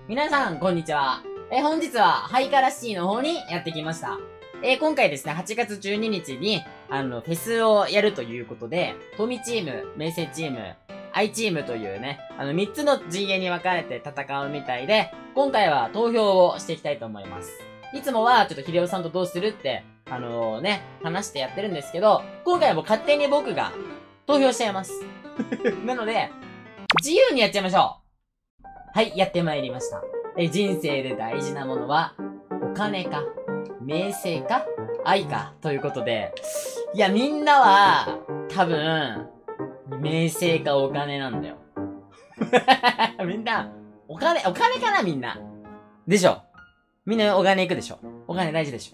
皆さん、こんにちは。本日は、ハイカラシティの方にやってきました。今回ですね、8月12日に、フェスをやるということで、トミチーム、メイセチーム、アイチームというね、3つの陣営に分かれて戦うみたいで、今回は投票をしていきたいと思います。いつもは、ちょっと秀夫さんとどうするって、話してやってるんですけど、今回はもう勝手に僕が投票しちゃいます。なので、自由にやっちゃいましょう。はい、やってまいりました。人生で大事なものは、お金か、名声か、愛か、ということで、いや、みんなは、多分、名声かお金なんだよ。みんな、お金かなみんな。でしょ。みんなお金行くでしょ。お金大事でしょ。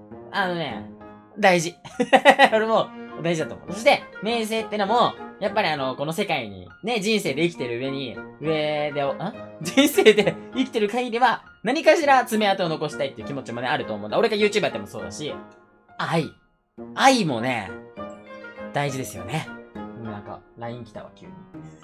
大事。俺も大事だと思う。そして、名声ってのも、やっぱりこの世界に、ね、人生で生きてる人生で生きてる限りは、何かしら爪痕を残したいっていう気持ちもね、あると思うんだ。俺が YouTube やってもそうだし、愛もね、大事ですよね。なんか、LINE 来たわ、急に。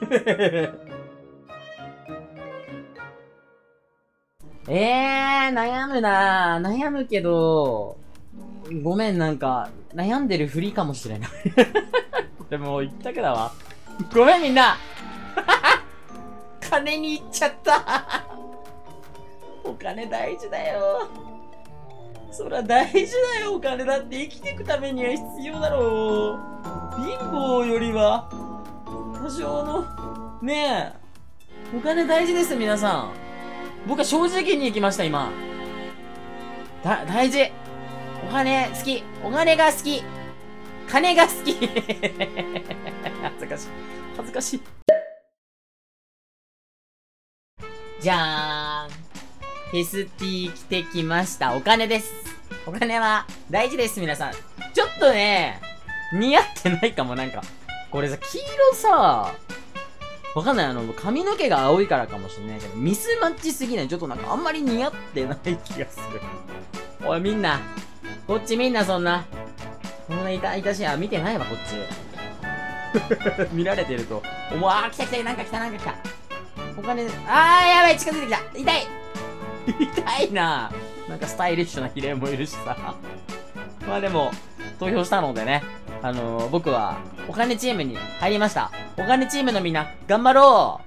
悩むけど、ごめん、なんか、悩んでるふりかもしれない。でも、言ったけだわ。ごめん、みんな金に行っちゃったお金大事だよ。そら大事だよ、お金だって生きていくためには必要だろう。貧乏よりは、多少の、ねえ、お金大事です、皆さん。僕は正直に行きました、今。大事。お金好き。お金が好き。金が好き。恥ずかしい。恥ずかしい。じゃーん。フェスティ着てきました。お金です。お金は大事です、皆さん。ちょっとね、似合ってないかも、なんか。これさ、黄色さ、わかんない。髪の毛が青いからかもしれないけど、ミスマッチすぎない。ちょっとなんかあんまり似合ってない気がする。おい、みんな。こっちみんなそんないたしや、見てないわ、こっち。見られてると。来た、なんか来た。お金、やばい、近づいてきた。痛い痛いな。なんかスタイリッシュな比例もいるしさ。まあでも、投票したのでね。僕は、お金チームに入りました。お金チームのみんな、頑張ろう